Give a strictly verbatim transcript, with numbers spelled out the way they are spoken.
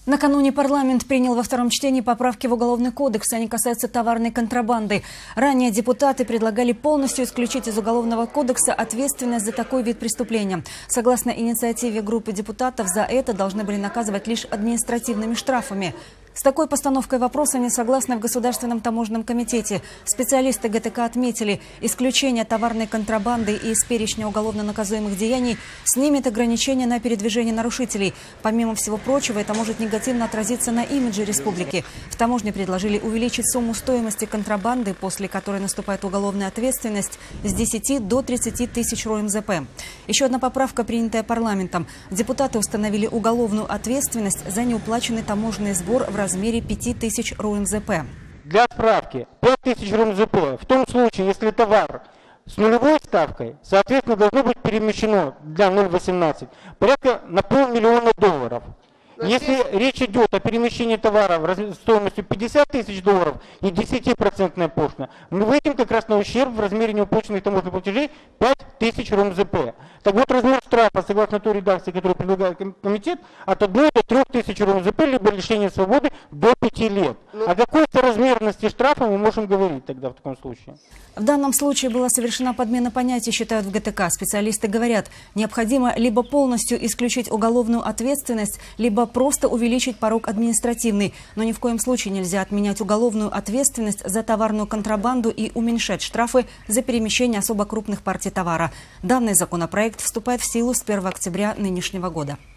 Накануне парламент принял во втором чтении поправки в Уголовный кодекс. Они касаются товарной контрабанды. Ранее депутаты предлагали полностью исключить из Уголовного кодекса ответственность за такой вид преступления. Согласно инициативе группы депутатов, за это должны были наказывать лишь административными штрафами. С такой постановкой вопроса не согласны в Государственном таможенном комитете. Специалисты ГТК отметили, исключение товарной контрабанды из перечня уголовно наказуемых деяний снимет ограничения на передвижение нарушителей. Помимо всего прочего, это может негативно отразиться на имидже республики. В таможне предложили увеличить сумму стоимости контрабанды, после которой наступает уголовная ответственность, с десяти до тридцати тысяч РОМЗП. Еще одна поправка, принятая парламентом. Депутаты установили уголовную ответственность за неуплаченный таможенный сбор в размере пяти тысяч РОМЗП. Для справки, пять тысяч РОМЗП в том случае, если товар с нулевой ставкой, соответственно, должно быть перемещено для ноль восемнадцать порядка на полмиллиона долларов. Если речь идет о перемещении товара в стоимостью пятьдесят тысяч долларов и десятипроцентная пошлина, мы выйдем как раз на ущерб в размере неуплаченных таможенных платежей пять тысяч РОМЗП. Так вот, размер штрафа, согласно той редакции, которую предлагает комитет, от одной до трёх тысяч РОМЗП, либо лишение свободы до пяти лет. О какой соразмерности штрафа мы можем говорить тогда в таком случае? В данном случае была совершена подмена понятий, считают в ГТК. Специалисты говорят, необходимо либо полностью исключить уголовную ответственность, либо просто увеличить порог административный. Но ни в коем случае нельзя отменять уголовную ответственность за товарную контрабанду и уменьшать штрафы за перемещение особо крупных партий товара. Данный законопроект вступает в силу с первого октября нынешнего года.